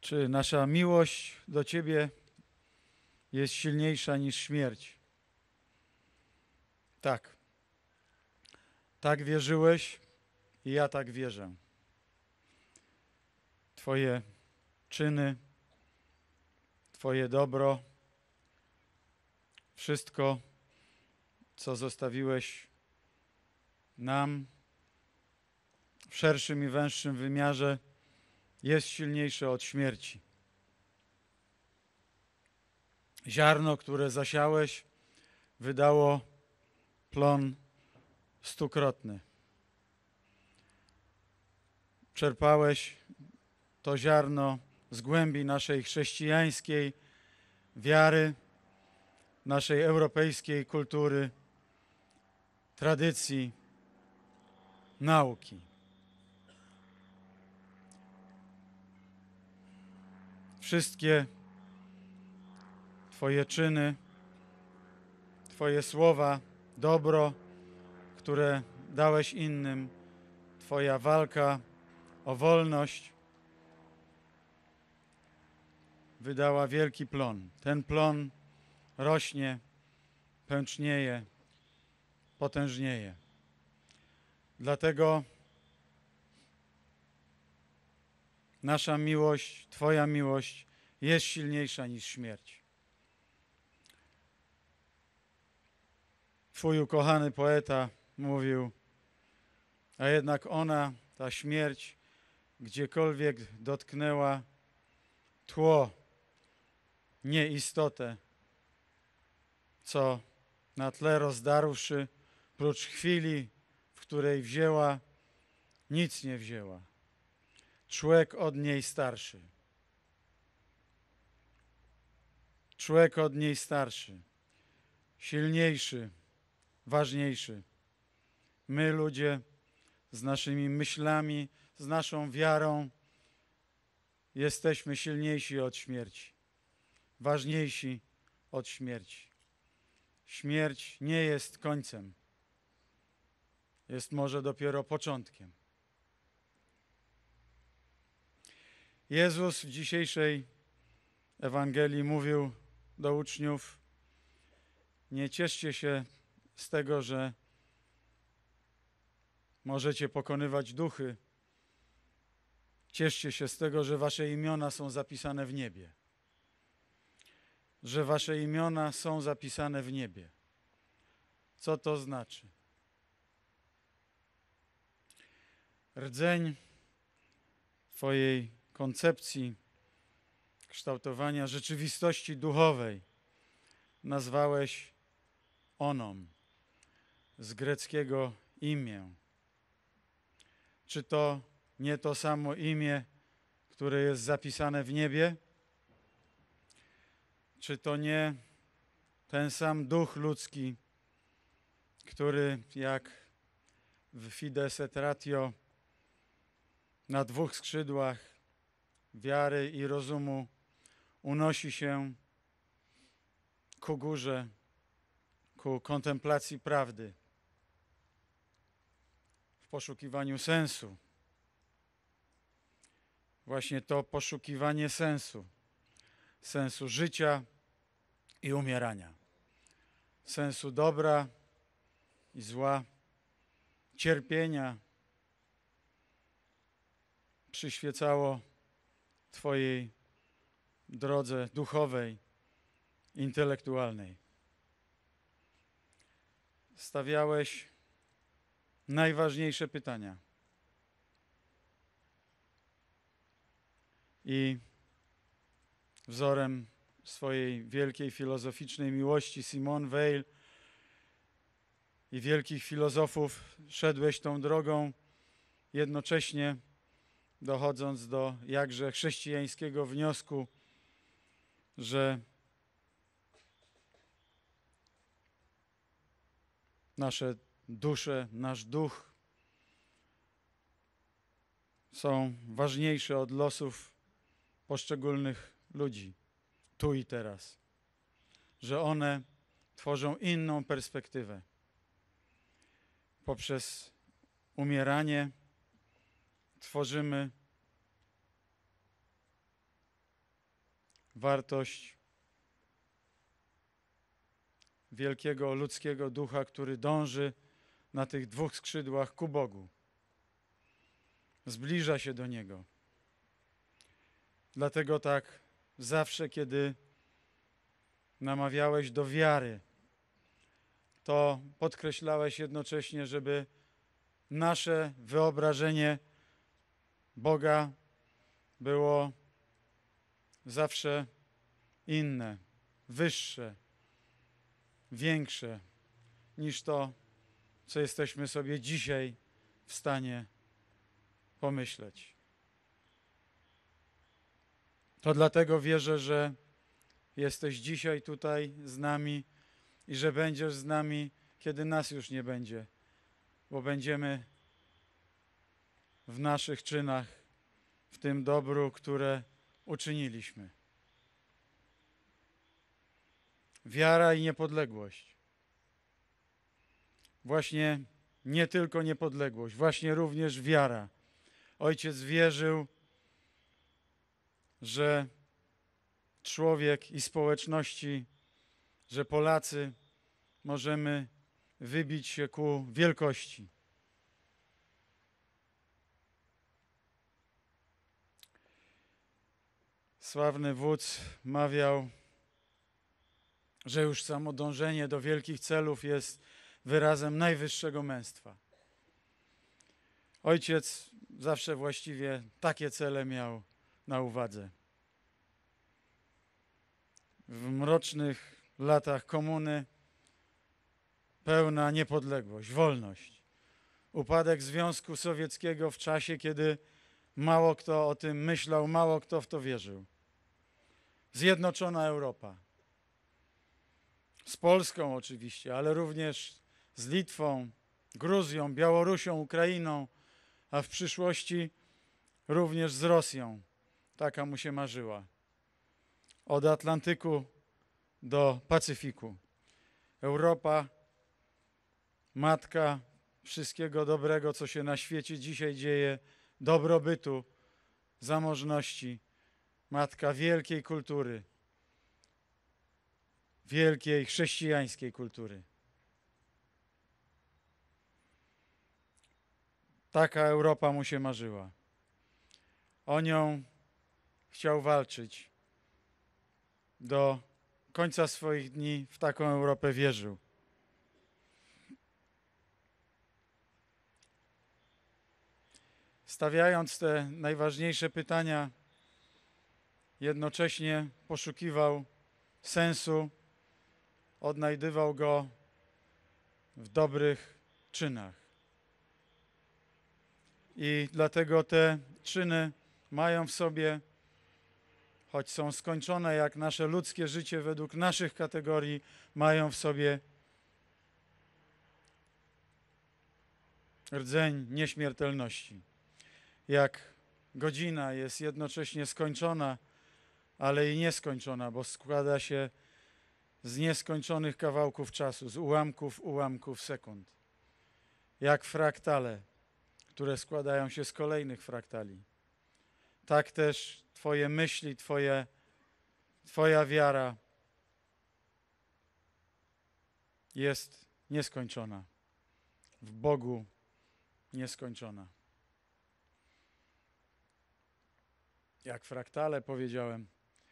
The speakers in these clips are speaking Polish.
Czy nasza miłość do Ciebie jest silniejsza niż śmierć? Tak. Tak wierzyłeś i ja tak wierzę. Twoje czyny, Twoje dobro, wszystko, co zostawiłeś nam w szerszym i węższym wymiarze, jest silniejsze od śmierci. Ziarno, które zasiałeś, wydało plon 100-krotny. Czerpałeś to ziarno z głębi naszej chrześcijańskiej wiary, naszej europejskiej kultury, tradycji, nauki. Wszystkie Twoje czyny, Twoje słowa, dobro, które dałeś innym, Twoja walka o wolność wydała wielki plon. Ten plon rośnie, pęcznieje, potężnieje. Dlatego nasza miłość, Twoja miłość jest silniejsza niż śmierć. Twój ukochany poeta mówił, a jednak ona, ta śmierć, gdziekolwiek dotknęła tło, nie istotę, co na tle rozdarłszy, prócz chwili, w której wzięła, nic nie wzięła. Człek od niej starszy. Człek od niej starszy, silniejszy, ważniejszy. My, ludzie, z naszymi myślami, z naszą wiarą, jesteśmy silniejsi od śmierci, ważniejsi od śmierci. Śmierć nie jest końcem, jest może dopiero początkiem. Jezus w dzisiejszej Ewangelii mówił do uczniów: nie cieszcie się z tego, że możecie pokonywać duchy. Cieszcie się z tego, że wasze imiona są zapisane w niebie. Że wasze imiona są zapisane w niebie. Co to znaczy? Rdzeń Twojej koncepcji kształtowania rzeczywistości duchowej nazwałeś onom, z greckiego imię. Czy to nie to samo imię, które jest zapisane w niebie? Czy to nie ten sam duch ludzki, który jak w Fides et Ratio na dwóch skrzydłach wiary i rozumu unosi się ku górze, ku kontemplacji prawdy, w poszukiwaniu sensu. Właśnie to poszukiwanie sensu życia i umierania, sensu dobra i zła, cierpienia przyświecało Twojej drodze duchowej, intelektualnej. Stawiałeś najważniejsze pytania. I wzorem swojej wielkiej filozoficznej miłości Simone Weil i wielkich filozofów szedłeś tą drogą, jednocześnie dochodząc do jakże chrześcijańskiego wniosku, że nasze dusze, nasz duch są ważniejsze od losów poszczególnych ludzi, tu i teraz. Że one tworzą inną perspektywę. Poprzez umieranie tworzymy wartość wielkiego ludzkiego ducha, który dąży na tych dwóch skrzydłach ku Bogu. Zbliża się do Niego. Dlatego tak zawsze, kiedy namawiałeś do wiary, to podkreślałeś jednocześnie, żeby nasze wyobrażenie Boga było zawsze inne, wyższe, większe niż to, co jesteśmy sobie dzisiaj w stanie pomyśleć. To dlatego wierzę, że jesteś dzisiaj tutaj z nami i że będziesz z nami, kiedy nas już nie będzie, bo będziemy w naszych czynach, w tym dobru, które uczyniliśmy. Wiara i niepodległość. Właśnie nie tylko niepodległość, właśnie również wiara. Ojciec wierzył, że człowiek i społeczności, że Polacy możemy wybić się ku wielkości. Sławny wódz mawiał, że już samo dążenie do wielkich celów jest wyrazem najwyższego męstwa. Ojciec zawsze właściwie takie cele miał na uwadze. W mrocznych latach komuny pełna niepodległość, wolność. Upadek Związku Sowieckiego w czasie, kiedy mało kto o tym myślał, mało kto w to wierzył. Zjednoczona Europa. Z Polską oczywiście, ale również z Litwą, Gruzją, Białorusią, Ukrainą, a w przyszłości również z Rosją. Taka mu się marzyła. Od Atlantyku do Pacyfiku. Europa, matka wszystkiego dobrego, co się na świecie dzisiaj dzieje, dobrobytu, zamożności, matka wielkiej kultury, wielkiej chrześcijańskiej kultury. Taka Europa mu się marzyła. O nią chciał walczyć. Do końca swoich dni w taką Europę wierzył. Stawiając te najważniejsze pytania, jednocześnie poszukiwał sensu, odnajdywał go w dobrych czynach. I dlatego te czyny mają w sobie, choć są skończone jak nasze ludzkie życie według naszych kategorii, mają w sobie rdzeń nieśmiertelności. Jak godzina jest jednocześnie skończona, ale i nieskończona, bo składa się z nieskończonych kawałków czasu, z ułamków sekund. Jak fraktale, które składają się z kolejnych fraktali. Tak też Twoje myśli, Twoja wiara jest nieskończona. W Bogu nieskończona. Jak fraktale, powiedziałem.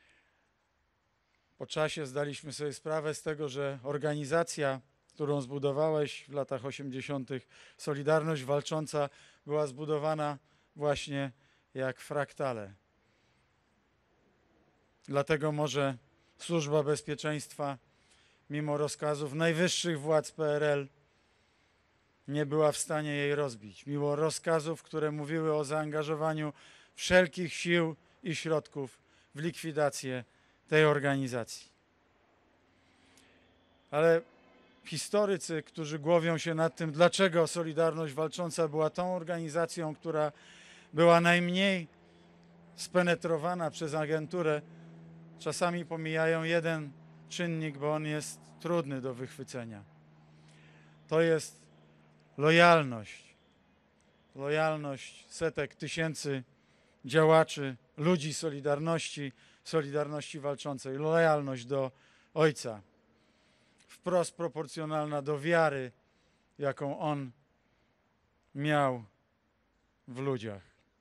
Po czasie zdaliśmy sobie sprawę z tego, że organizacja, którą zbudowałeś w latach 80., Solidarność Walcząca, była zbudowana właśnie jak fraktale. Dlatego może Służba Bezpieczeństwa, mimo rozkazów najwyższych władz PRL, nie była w stanie jej rozbić. Mimo rozkazów, które mówiły o zaangażowaniu wszelkich sił i środków w likwidację tej organizacji. Ale historycy, którzy głowią się nad tym, dlaczego Solidarność Walcząca była tą organizacją, która była najmniej spenetrowana przez agenturę, czasami pomijają jeden czynnik, bo on jest trudny do wychwycenia. To jest lojalność. Lojalność setek tysięcy działaczy, ludzi Solidarności, Solidarności Walczącej, lojalność do Ojca, wprost proporcjonalna do wiary, jaką on miał w ludziach.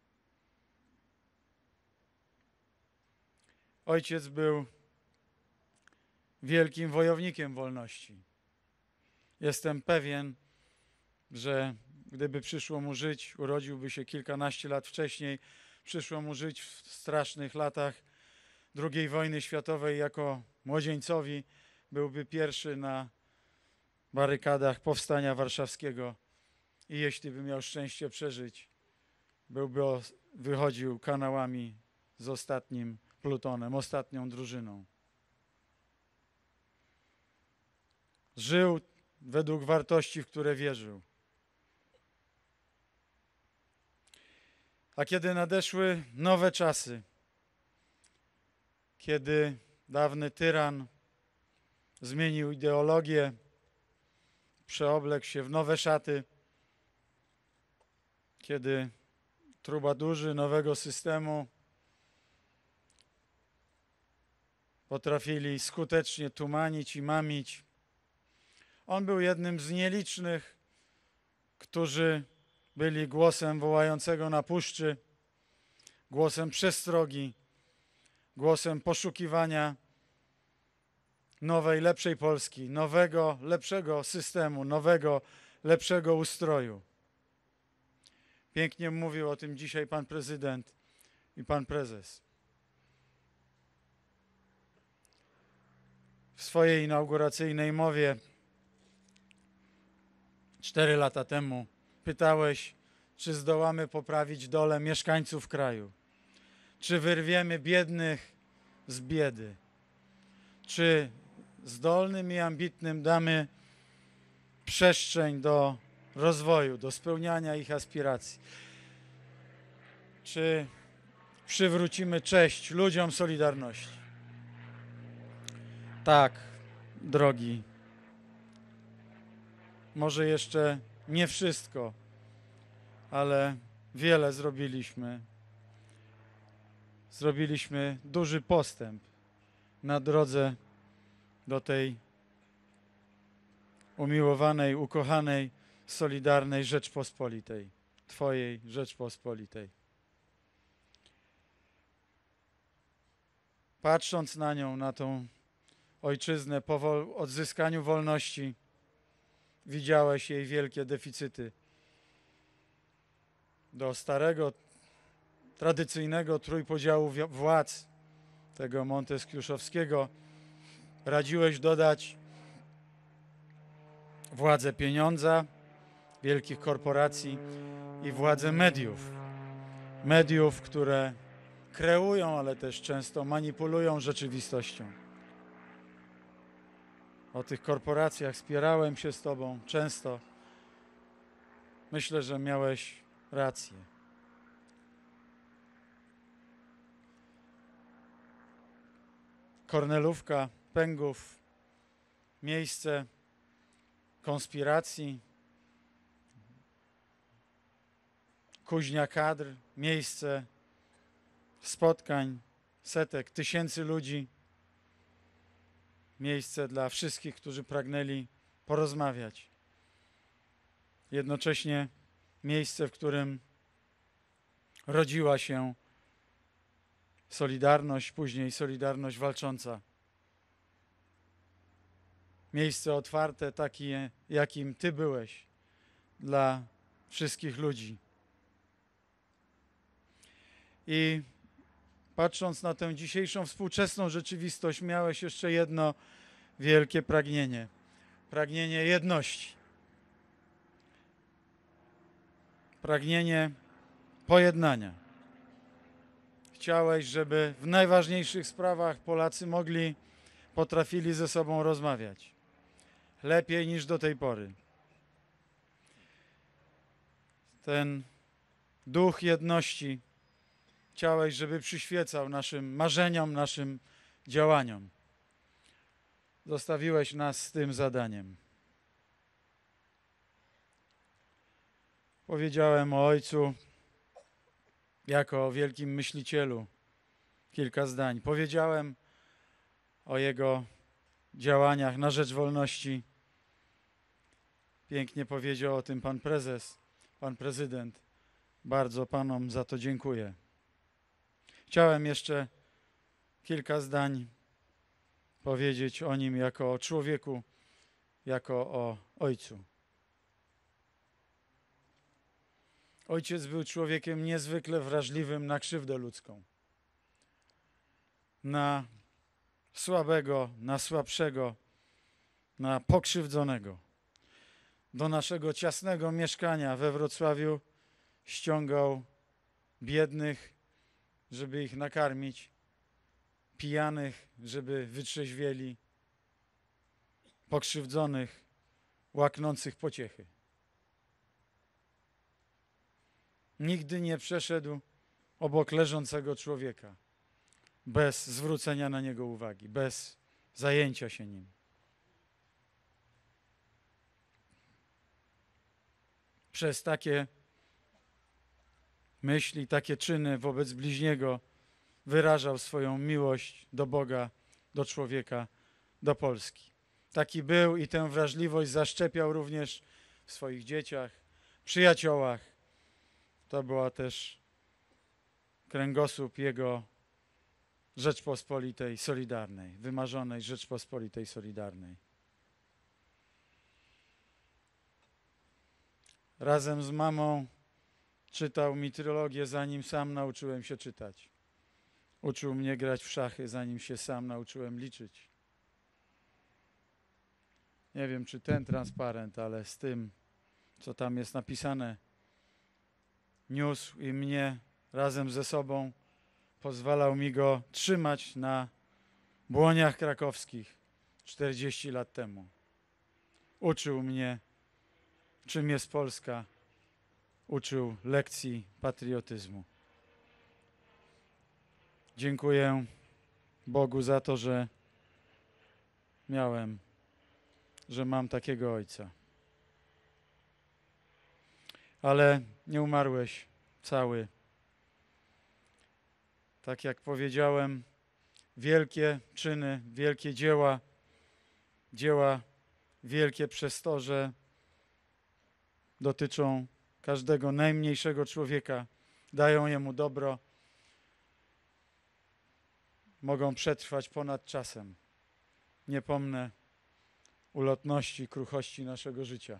Ojciec był wielkim wojownikiem wolności. Jestem pewien, że gdyby przyszło mu żyć, urodziłby się kilkanaście lat wcześniej, przyszło mu żyć w strasznych latach II wojny światowej jako młodzieńcowi, byłby pierwszy na barykadach Powstania Warszawskiego i jeśli by miał szczęście przeżyć, wychodził kanałami z ostatnim plutonem, ostatnią drużyną. Żył według wartości, w które wierzył. A kiedy nadeszły nowe czasy, kiedy dawny tyran zmienił ideologię, przeoblekł się w nowe szaty, kiedy trubadurzy nowego systemu potrafili skutecznie tumanić i mamić, on był jednym z nielicznych, którzy byli głosem wołającego na puszczy, głosem przestrogi, głosem poszukiwania nowej, lepszej Polski, nowego, lepszego systemu, nowego, lepszego ustroju. Pięknie mówił o tym dzisiaj pan prezydent i pan prezes. W swojej inauguracyjnej mowie 4 lata temu pytałeś, czy zdołamy poprawić dolę mieszkańców kraju, czy wyrwiemy biednych z biedy, czy zdolnym i ambitnym damy przestrzeń do rozwoju, do spełniania ich aspiracji, czy przywrócimy cześć ludziom Solidarności. Tak, drogi, może jeszcze nie wszystko, ale wiele zrobiliśmy. Zrobiliśmy duży postęp na drodze do tej umiłowanej, ukochanej, solidarnej Rzeczpospolitej, Twojej Rzeczpospolitej. Patrząc na nią, na tą ojczyznę po odzyskaniu wolności, widziałeś jej wielkie deficyty. Do starego, tradycyjnego trójpodziału władz, tego monteskiuszowskiego, radziłeś dodać władzę pieniądza, wielkich korporacji i władzę mediów. Mediów, które kreują, ale też często manipulują rzeczywistością. O tych korporacjach spierałem się z Tobą często. Myślę, że miałeś rację. Kornelówka, Pęgów, miejsce konspiracji, kuźnia kadr, miejsce spotkań setek, tysięcy ludzi, miejsce dla wszystkich, którzy pragnęli porozmawiać. Jednocześnie miejsce, w którym rodziła się Solidarność, później Solidarność Walcząca. Miejsce otwarte, takie jakim Ty byłeś dla wszystkich ludzi. I patrząc na tę dzisiejszą współczesną rzeczywistość, miałeś jeszcze jedno wielkie pragnienie. Pragnienie jedności. Pragnienie pojednania. Chciałeś, żeby w najważniejszych sprawach Polacy potrafili ze sobą rozmawiać. Lepiej niż do tej pory. Ten duch jedności chciałeś, żeby przyświecał naszym marzeniom, naszym działaniom. Zostawiłeś nas z tym zadaniem. Powiedziałem o Ojcu jako o wielkim myślicielu, kilka zdań. Powiedziałem o jego działaniach na rzecz wolności. Pięknie powiedział o tym pan prezes, pan prezydent. Bardzo panom za to dziękuję. Chciałem jeszcze kilka zdań powiedzieć o nim jako o człowieku, jako o ojcu. Ojciec był człowiekiem niezwykle wrażliwym na krzywdę ludzką. Na słabego, na słabszego, na pokrzywdzonego. Do naszego ciasnego mieszkania we Wrocławiu ściągał biednych, żeby ich nakarmić, pijanych, żeby wytrzeźwieli, pokrzywdzonych, łaknących pociechy. Nigdy nie przeszedł obok leżącego człowieka bez zwrócenia na niego uwagi, bez zajęcia się nim. Przez takie myśli, takie czyny wobec bliźniego wyrażał swoją miłość do Boga, do człowieka, do Polski. Taki był i tę wrażliwość zaszczepiał również w swoich dzieciach, przyjaciołach. To była też kręgosłup jego Rzeczpospolitej Solidarnej, wymarzonej Rzeczpospolitej Solidarnej. Razem z mamą czytał mi trylogię, zanim sam nauczyłem się czytać. Uczył mnie grać w szachy, zanim się sam nauczyłem liczyć. Nie wiem, czy ten transparent, ale z tym, co tam jest napisane, niósł i mnie razem ze sobą, pozwalał mi go trzymać na Błoniach Krakowskich 40 lat temu. Uczył mnie, czym jest Polska, uczył lekcji patriotyzmu. Dziękuję Bogu za to, że mam takiego ojca. Ale nie umarłeś cały. Tak jak powiedziałem, wielkie czyny, wielkie dzieła wielkie przez to, że dotyczą każdego najmniejszego człowieka, dają jemu dobro, mogą przetrwać ponad czasem. Nie pomnę ulotności, kruchości naszego życia.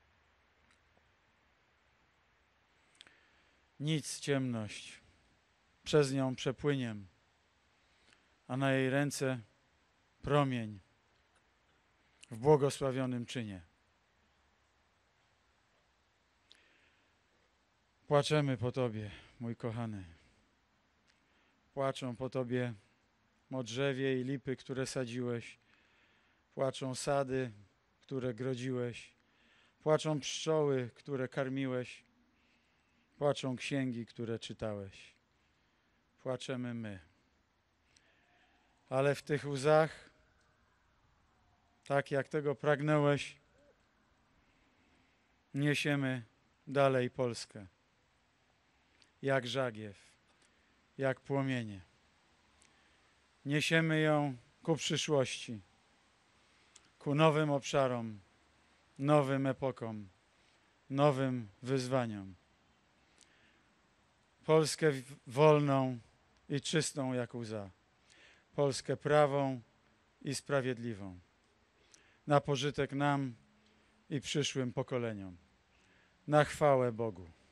Nic ciemność, przez nią przepłyniem, a na jej ręce promień w błogosławionym czynie. Płaczemy po Tobie, mój kochany. Płaczą po Tobie modrzewie i lipy, które sadziłeś. Płaczą sady, które grodziłeś. Płaczą pszczoły, które karmiłeś. Płaczą księgi, które czytałeś. Płaczemy my. Ale w tych łzach, tak jak tego pragnąłeś, niesiemy dalej Polskę. Jak żagiew, jak płomienie. Niesiemy ją ku przyszłości, ku nowym obszarom, nowym epokom, nowym wyzwaniom. Polskę wolną i czystą jak łza. Polskę prawą i sprawiedliwą. Na pożytek nam i przyszłym pokoleniom. Na chwałę Bogu.